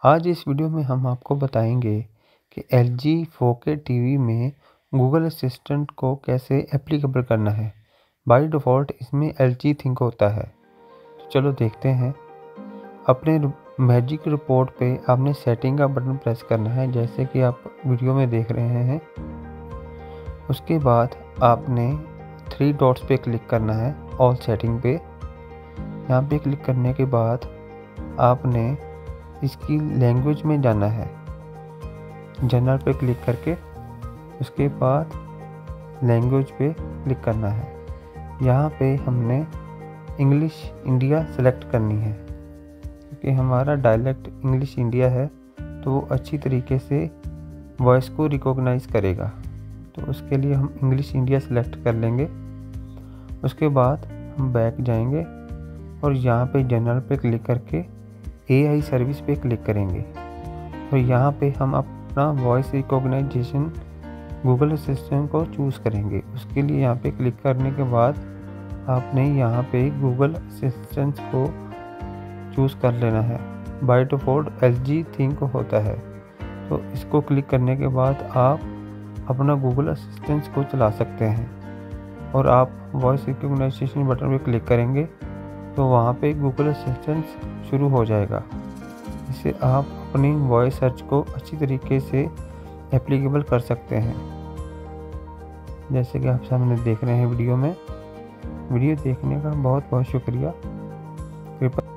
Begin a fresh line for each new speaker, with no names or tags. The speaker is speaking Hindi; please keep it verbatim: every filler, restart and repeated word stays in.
आज इस वीडियो में हम आपको बताएंगे कि एल जी फोर के टीवी में गूगल असिस्टेंट को कैसे एप्लीकेबल करना है। बाय डिफ़ॉल्ट इसमें एल जी थिंक होता है। तो चलो देखते हैं। अपने मैजिक रिपोर्ट पे आपने सेटिंग का बटन प्रेस करना है, जैसे कि आप वीडियो में देख रहे हैं। उसके बाद आपने थ्री डॉट्स पे क्लिक करना है, ऑल सेटिंग पे। यहाँ पे क्लिक करने के बाद आपने इसकी लैंग्वेज में जाना है, जनरल पे क्लिक करके उसके बाद लैंग्वेज पे क्लिक करना है। यहाँ पे हमने इंग्लिश इंडिया सेलेक्ट करनी है, क्योंकि हमारा डायलेक्ट इंग्लिश इंडिया है तो वो अच्छी तरीके से वॉइस को रिकॉग्नाइज करेगा। तो उसके लिए हम इंग्लिश इंडिया सेलेक्ट कर लेंगे। उसके बाद हम बैक जाएंगे और यहाँ पे जनरल पे क्लिक करके ए आई सर्विस पे क्लिक करेंगे और यहाँ पे हम अपना वॉइस रिकॉग्नाइजेशन गूगल असिस्टेंट को चूज़ करेंगे। उसके लिए यहाँ पे क्लिक करने के बाद आपने यहाँ पे गूगल असिस्टेंट को चूज़ कर लेना है। By default L G ThinQ होता है, तो इसको क्लिक करने के बाद आप अपना गूगल असिस्टेंट को चला सकते हैं। और आप वॉइस रिकॉग्नाइजेशन बटन पे क्लिक करेंगे तो वहाँ पे गूगल असिस्टेंट शुरू हो जाएगा। इससे आप अपनी वॉइस सर्च को अच्छी तरीके से एप्लीकेबल कर सकते हैं, जैसे कि आप सामने देख रहे हैं वीडियो में। वीडियो देखने का बहुत बहुत शुक्रिया। कृपया